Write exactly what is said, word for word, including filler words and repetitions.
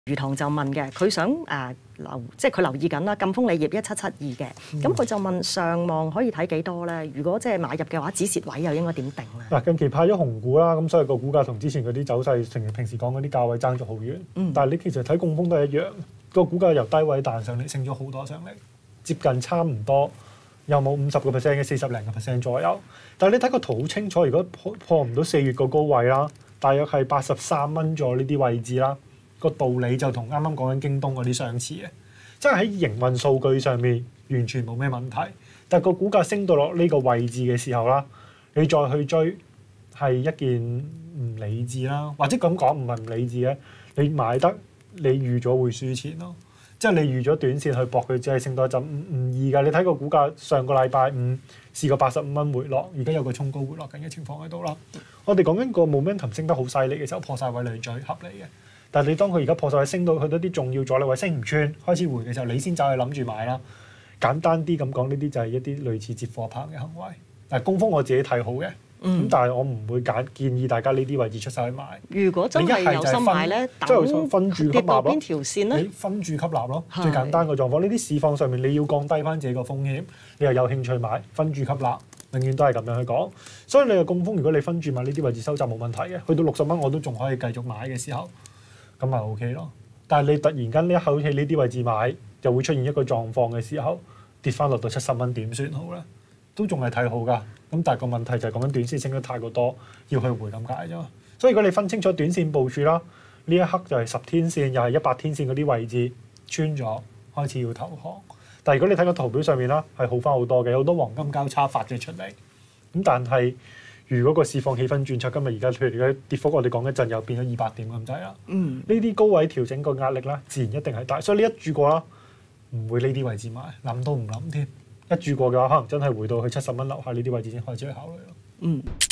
魚塘就問嘅，佢想誒、呃、留，即係佢留意緊啦。贛鋒鋰業一七七二嘅，咁佢、嗯、就問上望可以睇幾多咧？如果即係買入嘅話，止蝕位又應該點定咧？嗱， 近期派咗紅股啦，咁所以個股價同之前嗰啲走勢，成日平時講嗰啲價位爭咗好遠。嗯、但係你其實睇贛鋒都係一樣，個股價由低位彈上嚟，升咗好多上嚟，接近差唔多，又冇五十個 percent 嘅四十零個 percent 左右。但係你睇個圖好清楚，如果破破唔到四月個高位啦，大約係八十三蚊咗呢啲位置啦。個道理就同啱啱講緊京東嗰啲相似嘅，即係喺營運數據上面完全冇咩問題。但係個股價升到落呢個位置嘅時候啦，你再去追係一件唔理智啦，或者咁講唔係唔理智嘅，你買得你預咗會輸錢咯。即係你預咗短線去搏佢，只係升多一陣，唔唔易㗎。你睇個股價上個禮拜五試過八十五蚊回落，而家有個衝高回落緊嘅情況喺度啦。我哋講緊個 momentum 升得好犀利嘅時候，破晒位嚟最合理嘅。但係你當佢而家破晒位升到去到啲重要阻力位升唔穿，開始回嘅時候，你先走去諗住買啦。簡單啲咁講，呢啲就係一啲類似接貨棒嘅行為。但係贛鋒我自己睇好嘅，咁、嗯、但係我唔會揀建議大家呢啲位置出手去買。 如果真係有心買咧， 即係分住吸納咯。 邊條線咧？ 你分住吸納咯，最簡單嘅狀況。呢啲市況上面你要降低翻自己個風險，你又有興趣買，分住吸納，永遠都係咁樣去講。所以你嘅贛鋒，如果你分住買呢啲位置收集冇問題嘅，去到六十蚊我都仲可以繼續買嘅時候。咁咪 OK 咯，但係你突然間呢一口氣呢啲位置買，就會出現一個狀況嘅時候，跌翻落到七十蚊點算好咧？都仲係睇好㗎。咁但係個問題就係講緊短線升得太過多，要去回咁解啫。所以如果你分清楚短線部署啦，呢一刻就係十天線又係一百天線嗰啲位置穿咗，開始要投降。但係如果你睇個圖表上面啦，係好翻好多嘅，有好多黃金交叉發咗出嚟。咁但係如果個市況氣氛轉差，今日而家譬如而家跌幅，我哋講一陣又變咗二百點咁滯啦。嗯，呢啲高位調整個壓力啦，自然一定係大。所以你一注過啦，唔會呢啲位置買，諗都唔諗添。一注過嘅話，可能真係回到去七十蚊樓下呢啲位置先開始去考慮咯。嗯。